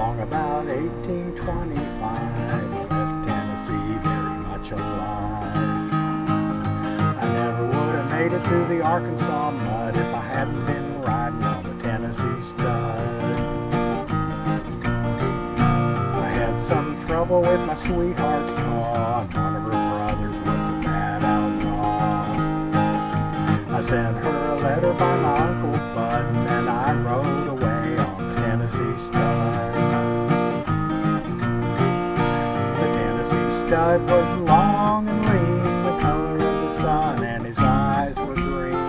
song about 1825 left Tennessee very much alive. I never would have made it through the Arkansas mud if I hadn't been riding on the Tennessee Stud. I had some trouble with my sweetheart's paw, and one of her brothers was a bad outlaw. I sent her a letter by my Uncle Bud, and then I rode away on the Tennessee Stud. The Tennessee Stud was long and lean, the color of the sun, and his eyes were green.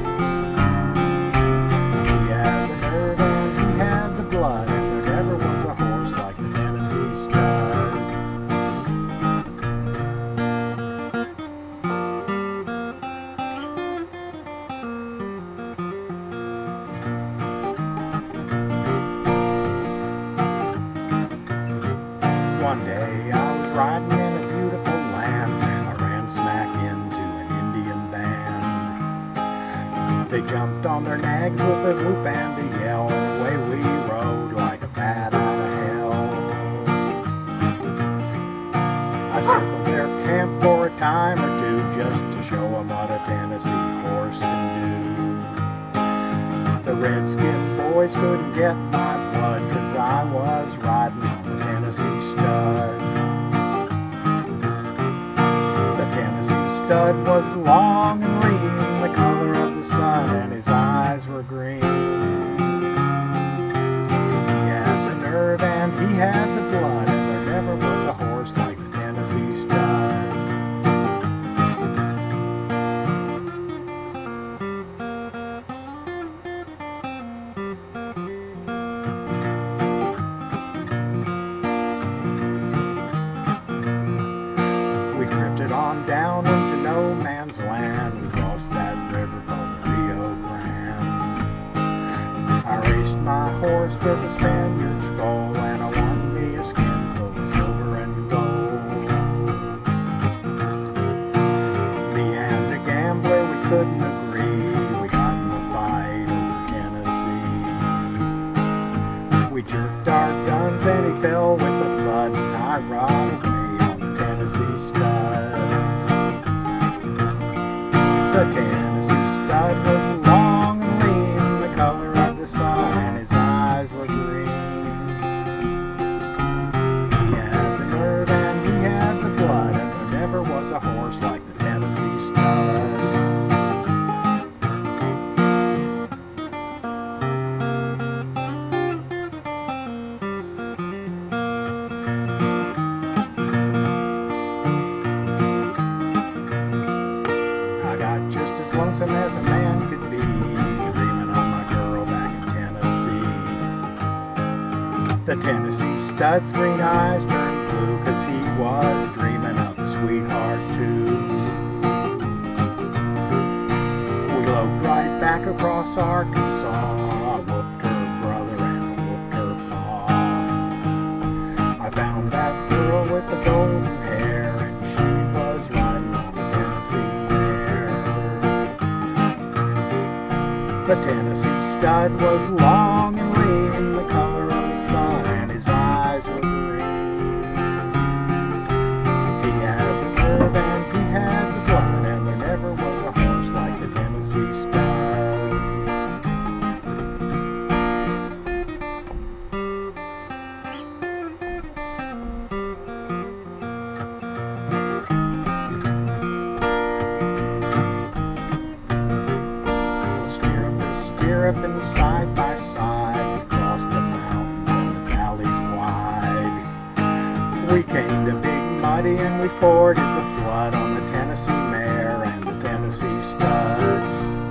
He had the nerve and he had the blood, and there never was a horse like the Tennessee Stud. One day I was riding in a beautiful land. I ran smack into an Indian band. They jumped on their nags with a whoop and a yell, and away we rode like a bat out of hell. I circled their camp for a time or two just to show them what a Tennessee horse can do. The redskin boys couldn't get my blood 'cause I was riding on the Tennessee Stud. The Tennessee Stud was long and lean, the color of the sun, and his eyes were green. He had the nerve and he had the blood, and there never was a horse like the Tennessee Stud. We drifted on down into no man's land. We crossed that river called the Rio Grande. I raced my horse to the Spaniard's foal, and I won me a skin full of silver and gold. Me and the gambler, we couldn't agree. We got in a fight over Tennessee. We jerked our guns and he fell with a thud, and I rode away on the Tennessee Stud. The Tennessee Stud was long and lean, the color of the sun, and his eyes were green. He had the nerve and he had the blood, and there never was a horse like the Tennessee Stud. I got just as lonesome as a man could be, dreaming of my girl back in Tennessee. The Tennessee Stud's green eyes turned blue 'cause he was dreaming of a sweetheart too. We loped right back across Arkansas. I whooped her brother and I whooped her pa. I found that girl with the golden hair, and she was riding on the Tennessee mare. The Tennessee Stud was long and lean, the color of the sun, and his eyes were green. He had the nerve and he had the blood, and there never was a horse like the Tennessee Stud. Stirrup and side by side, across the mountains and the valleys wide. We came to Big Muddy and we forded the flood on the Tennessee mare and the Tennessee Stud.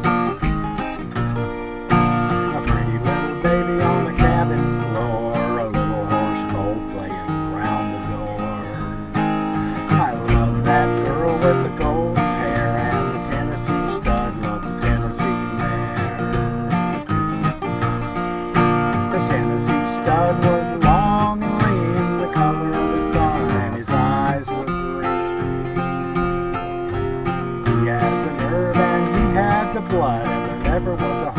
A pretty little baby on the cabin floor, a little horse colt playing round the door. I love that girl with the golden hair, and the Tennessee Stud loves the Tennessee mare. The Tennessee Stud was long and lean, the color of the sun, and his eyes were green. He had the nerve and he had the blood, and there never was a